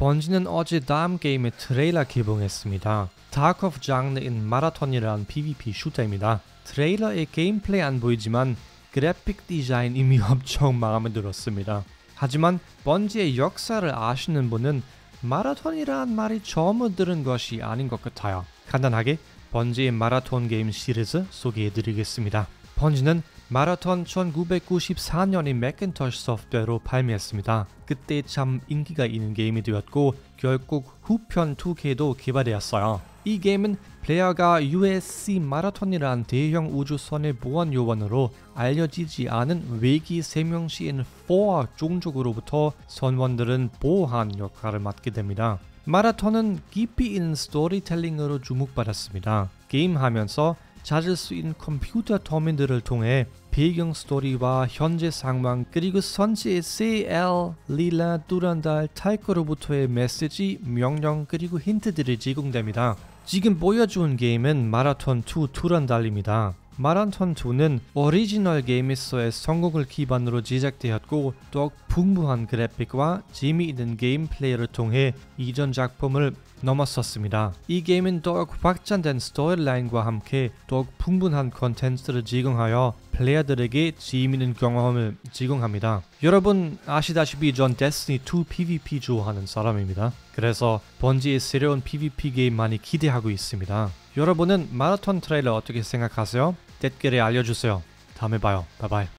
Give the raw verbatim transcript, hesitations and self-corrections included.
번지는 어제 다음 게임의 트레일러 개봉했습니다. 다크 오브 장르인 마라톤이라는 피브이피 슈터입니다. 트레일러의 게임 플레이 안 보이지만 그래픽 디자인 이미 엄청 마음에 들었습니다. 하지만 번지의 역사를 아시는 분은 마라톤이란 말이 처음 들은 것이 아닌 것 같아요. 간단하게 번지의 마라톤 게임 시리즈 소개해드리겠습니다. 번지는 마라톤 천구백구십사 년에 맥킨토시 소프트웨어로 발매했습니다. 그때 참 인기가 있는 게임이 되었고 결국 후편 두 개도 개발되었어요. 이 게임은 플레이어가 유에스씨 마라톤이란 대형 우주선의 보안 요원으로 알려지지 않은 외기 생명체인 포 종족으로부터 선원들은 보호하는 역할을 맡게 됩니다. 마라톤은 깊이 있는 스토리텔링으로 주목받았습니다. 게임하면서 찾을 수 있는 컴퓨터 도면들을 통해 배경 스토리와 현재 상황 그리고 선지의 셀, 릴라, 두란달, 탈거로부터의 메시지, 명령 그리고 힌트들이 제공됩니다. 지금 보여준 게임은 마라톤 투 두란달입니다. 마라톤 투는 오리지널 게임에서의 성공을 기반으로 제작되었고 더욱 풍부한 그래픽과 재미있는 게임 플레이를 통해 이전 작품을 넘어섰습니다. 이 게임은 더욱 확장된 스토리라인과 함께 더욱 풍부한 콘텐츠를 제공하여 플레이어들에게 재미있는 경험을 제공합니다. 여러분 아시다시피 전 데스티니 투 피브이피 좋아하는 사람입니다. 그래서 번지의 새로운 피브이피 게임 많이 기대하고 있습니다. 여러분은 마라톤 트레일러 어떻게 생각하세요? 댓글에 알려주세요. 다음에 봐요. 바이바이.